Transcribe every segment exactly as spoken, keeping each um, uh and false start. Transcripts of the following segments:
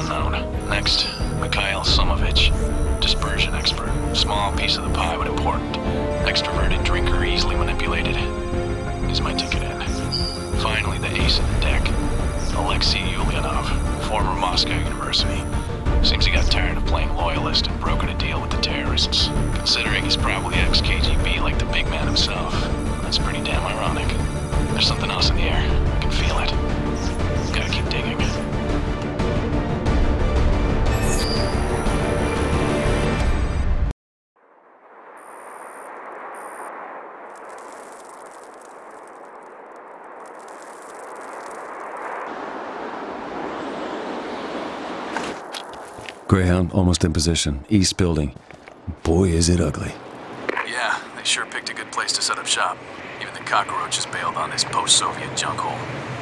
unknown. Next, Mikhail Somovich, dispersion expert. Small piece of the pie, but important. Extroverted drinker, easily manipulated. He's my ticket in. Finally, the ace in the deck. Alexei Ulyanov, former Moscow University. Seems he got tired of playing loyalist and brokered a deal with the terrorists. Considering he's probably ex-K G B like the big man himself. That's pretty damn ironic. There's something else in the air. I can feel it. Gotta keep digging. Greyhound, almost in position. East building. Boy, is it ugly. Yeah, they sure picked a good place to set up shop. Even the cockroaches bailed on this post-Soviet junk hole.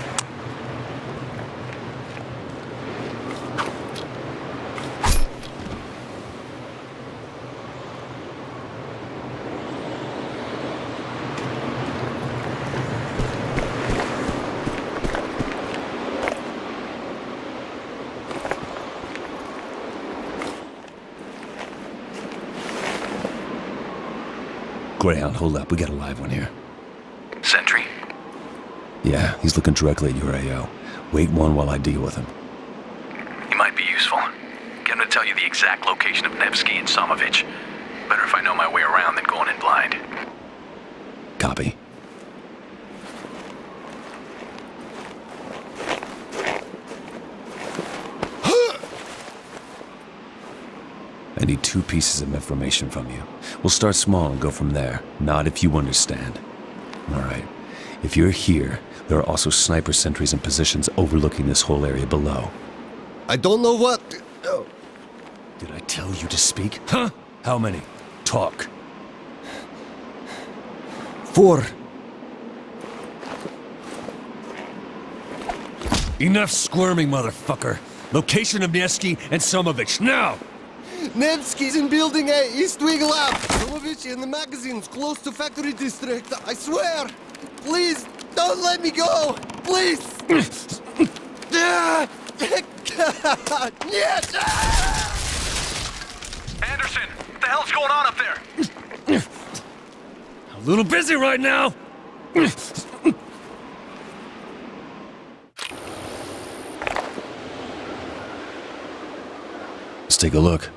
Greyhound, hold up. We got a live one here. Sentry? Yeah, he's looking directly at your A O. Wait one while I deal with him. He might be useful. Get him to tell you the exact location of Nevsky and Somovich. Better if I know my way around than going in blind. Copy. I need two pieces of information from you. We'll start small and go from there. Not if you understand. All right. If you're here, there are also sniper sentries in positions overlooking this whole area below. I don't know what... Oh. Did I tell you to speak? Huh? How many? Talk. Four. Enough squirming, motherfucker. Location of Nevsky and Somovich, now! Nevsky's in building A, East Wing Lab. Somovich in the magazines close to factory district. I swear! Please, don't let me go! Please! Anderson! What the hell's going on up there? A little busy right now! Let's take a look.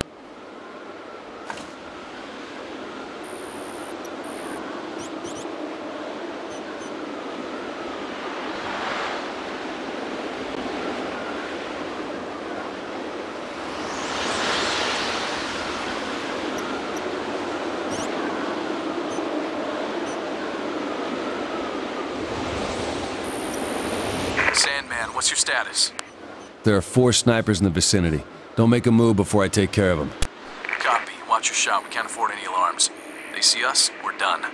Sandman, what's your status? There are four snipers in the vicinity. Don't make a move before I take care of them. Copy. Watch your shot. We can't afford any alarms. They see us, we're done.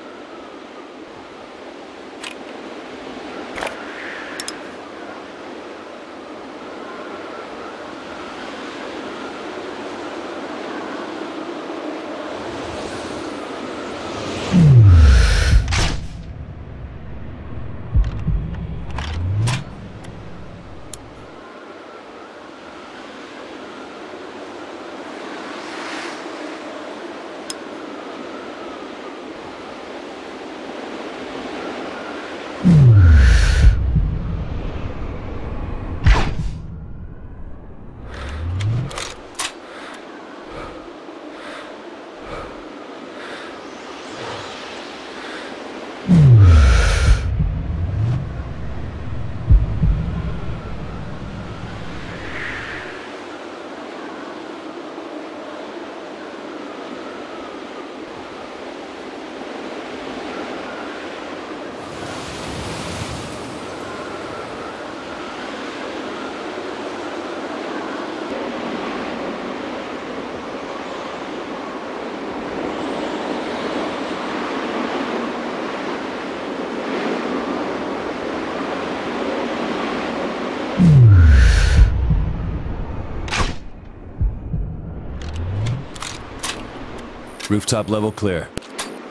Rooftop level clear.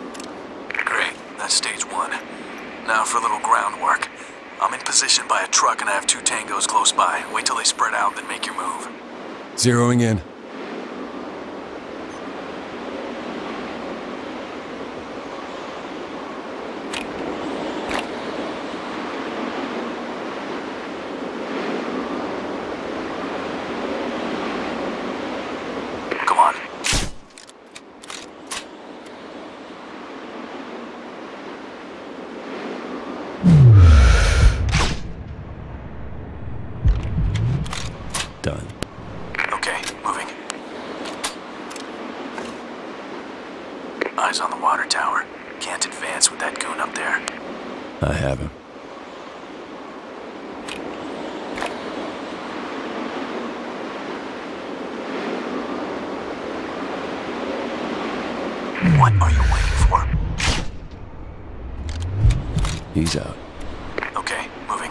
Great. That's stage one. Now for a little groundwork. I'm in position by a truck not gonna have two tangos close by. Wait till they spread out, then make your move. Zeroing in. Come on. Done. Okay, moving. Eyes on the water tower. Can't advance with that goon up there. I have him. What are you waiting for? He's out. Okay, moving.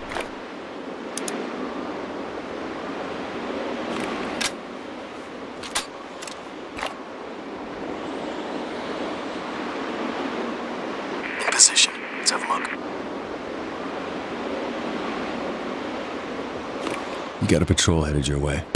In position. Let's have a look. You got a patrol headed your way.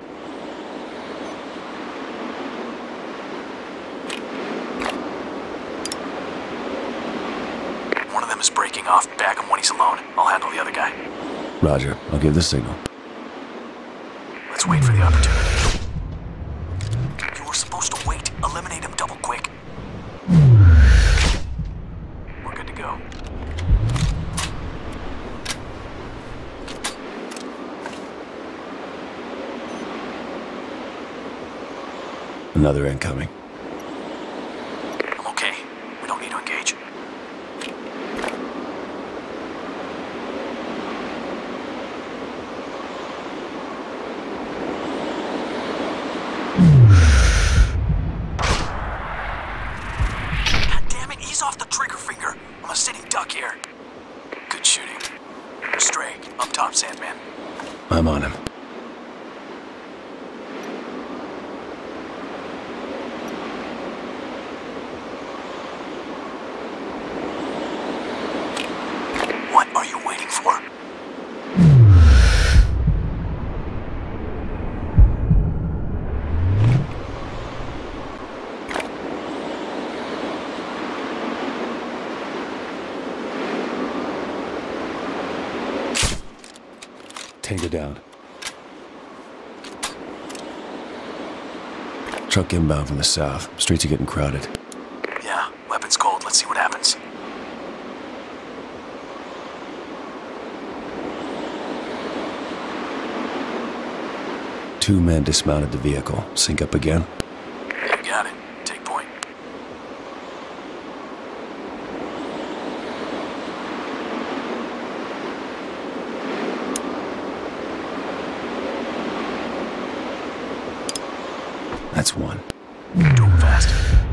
One of them is breaking off. Bag him when he's alone. I'll handle the other guy. Roger. I'll give the signal. Let's wait for the opportunity. You were supposed to wait. Eliminate him double quick. We're good to go. Another incoming. I'm okay. We don't need to engage. God damn it, ease off the trigger finger. I'm a sitting duck here. Good shooting. Stray, up top, Sandman. I'm on him. What are you waiting for? Tango down. Truck inbound from the south. Streets are getting crowded. Yeah, weapons cold. Let's see what happens. Two men dismounted the vehicle. Sync up again. You got it. Take point. That's one. Do them fast.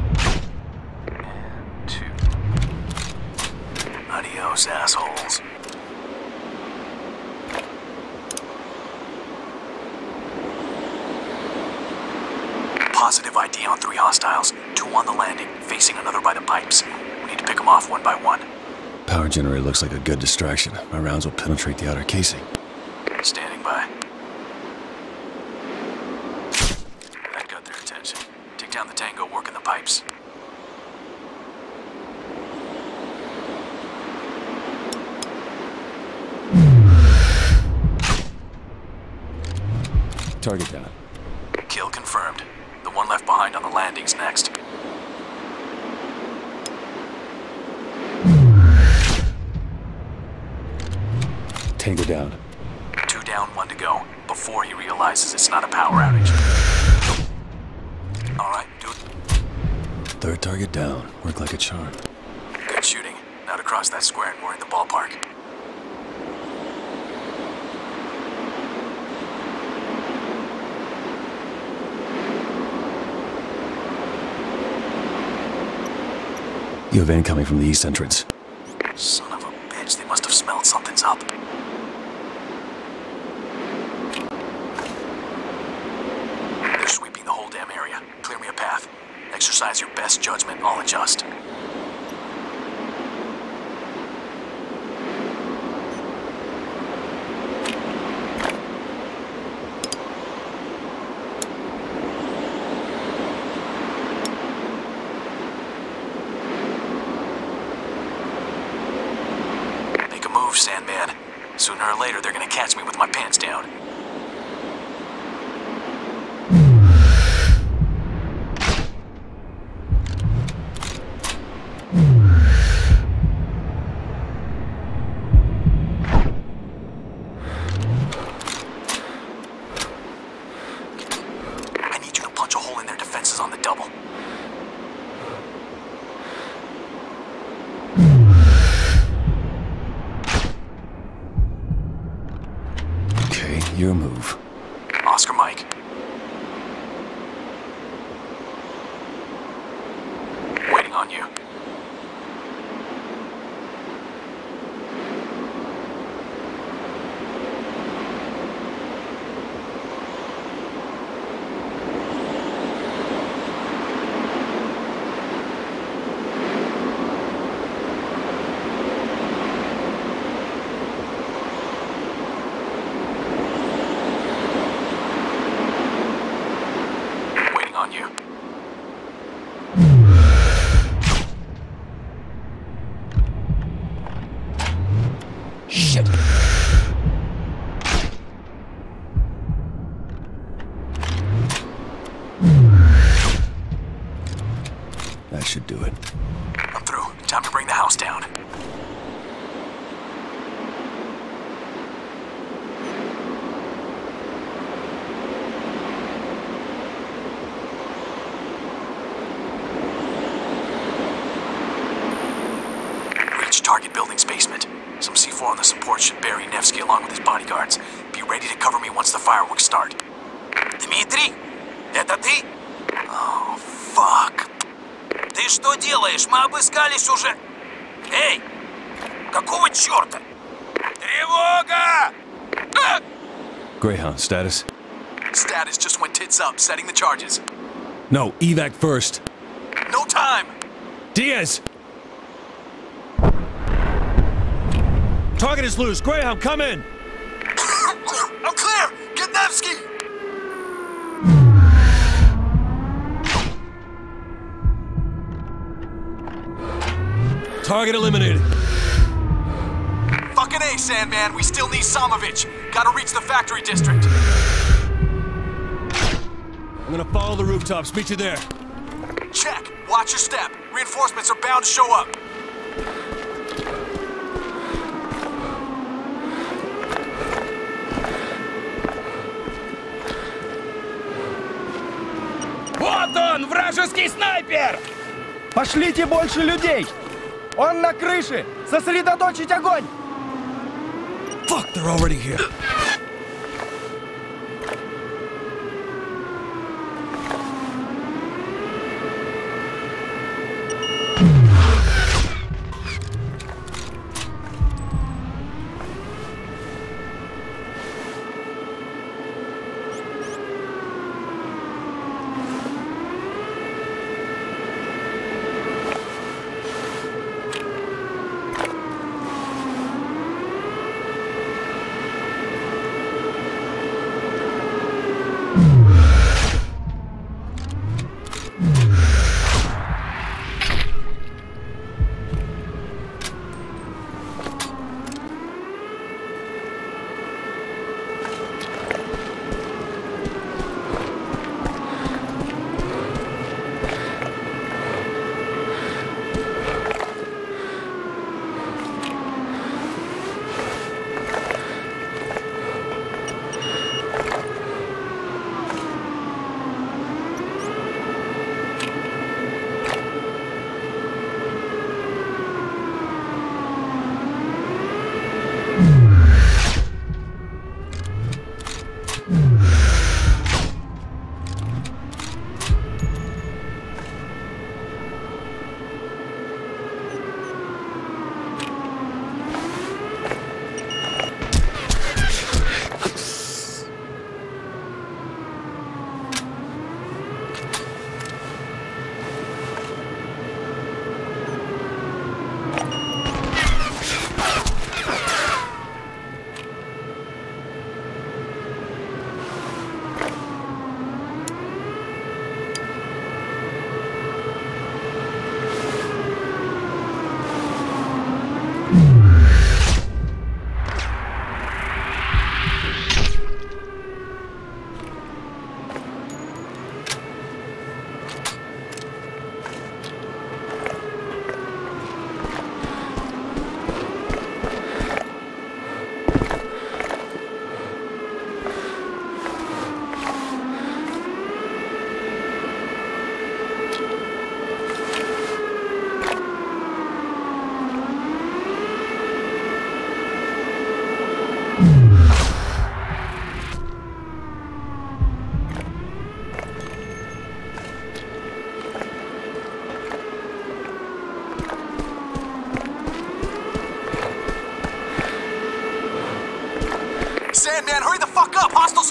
And two. Adios, assholes. Positive I D on three hostiles. Two on the landing, facing another by the pipes. We need to pick them off one by one. Power generator looks like a good distraction. My rounds will penetrate the outer casing. Standing by. That got their attention. Take down the tango, work in the pipes. Target down. Kill confirmed. The one left behind on the landing's next. Tango down. Two down, one to go. Before he realizes it's not a power outage. Alright, do it. Third target down. Work like a charm. Good shooting. Now to cross that square and we're in the ballpark. You have incoming from the east entrance. Son of a bitch, they must have smelled something's up. They're sweeping the whole damn area. Clear me a path. Exercise your best judgment, I'll adjust. is on the double. Okay, your move. Oscar Mike. Waiting on you. On you. Shit. That should do it. I'm through. Time to bring the house down. Target building's basement. Some C four on the support should bury Nevsky along with his bodyguards. Be ready to cover me once the fireworks start. Дмитрий? Это ты? Oh, fuck. Ты что делаешь? Мы обыскались уже. Эй! Какого черта? Тревога! А! Greyhound, status? Status just went tits up, setting the charges. No, evac first. No time! Diaz! Target is loose. Greyhound, come in! I'm clear! Get Nevsky! Target eliminated. Fucking A, Sandman. We still need Samovich. Gotta reach the factory district. I'm gonna follow the rooftops. Meet you there. Check. Watch your step. Reinforcements are bound to show up. Вот он, вражеский снайпер! Пошлите больше людей! Он на крыше! Сосредоточить огонь! Fuck, they're already here.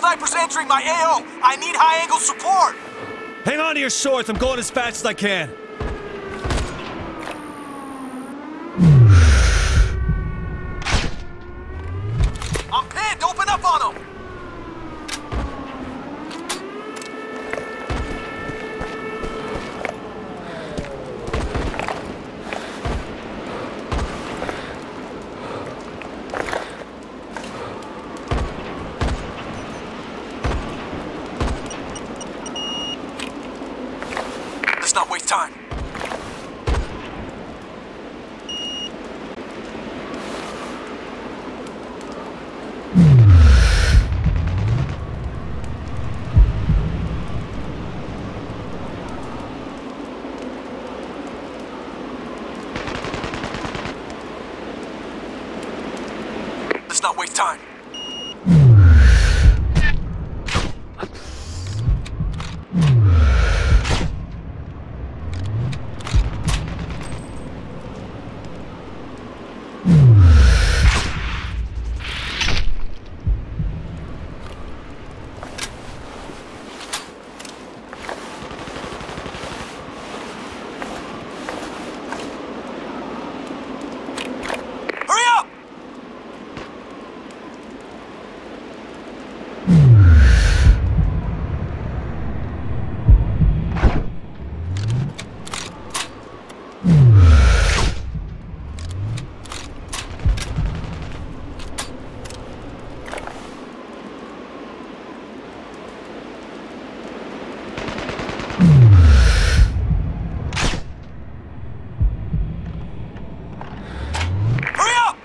snipers entering my A O. I need high-angle support. Hang on to your swords. I'm going as fast as I can. I'm pinned. Open up on him. Let's not waste time. Let's not waste time. Hurry up! Hurry up!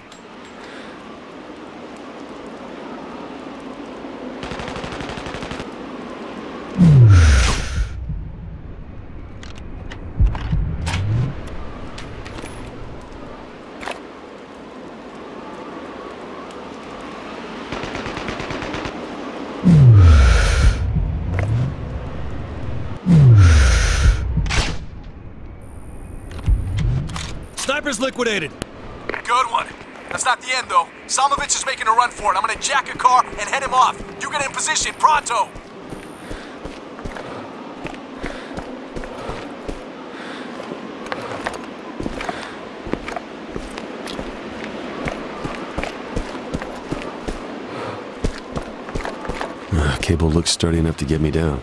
Sniper's liquidated. Good one. That's not the end, though. Samovich is making a run for it. I'm gonna jack a car and head him off. You get in position, pronto! Uh, cable looks sturdy enough to get me down.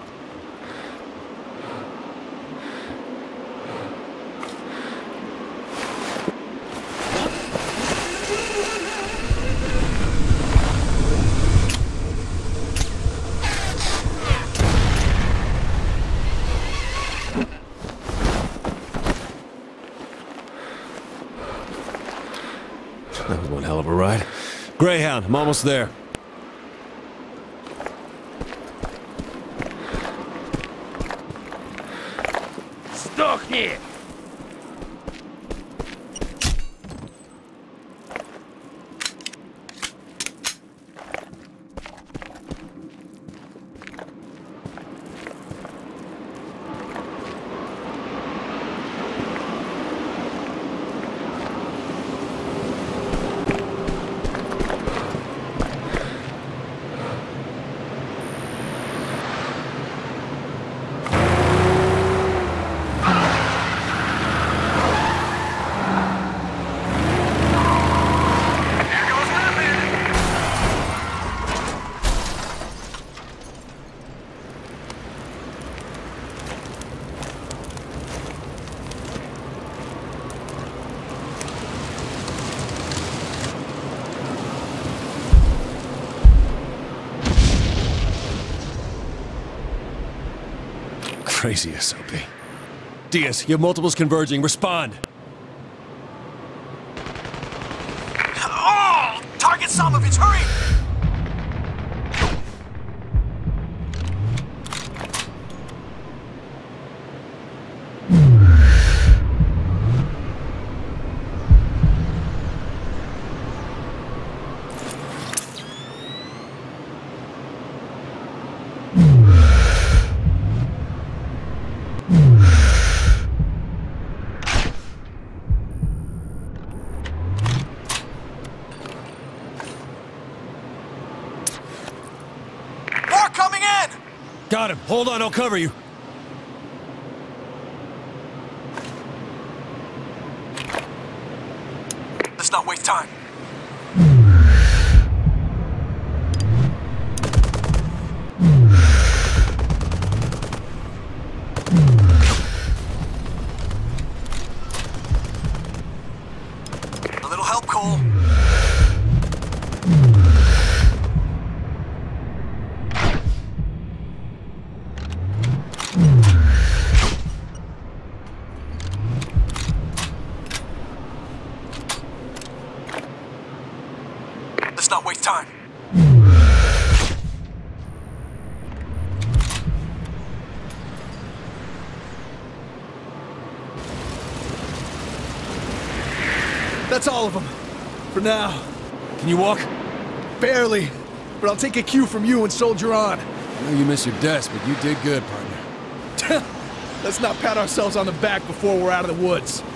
That was one hell of a ride. Greyhound, I'm almost there. Сдохни! Crazy S O P. Diaz, you have multiples converging. Respond. Oh! Target Samovich, hurry! Got him. Hold on, I'll cover you. Let's not waste time. A little help, Cole. Let's not waste time. That's all of them. For now. Can you walk? Barely. But I'll take a cue from you and soldier on. I know you miss your desk, but you did good, partner. Let's not pat ourselves on the back before we're out of the woods.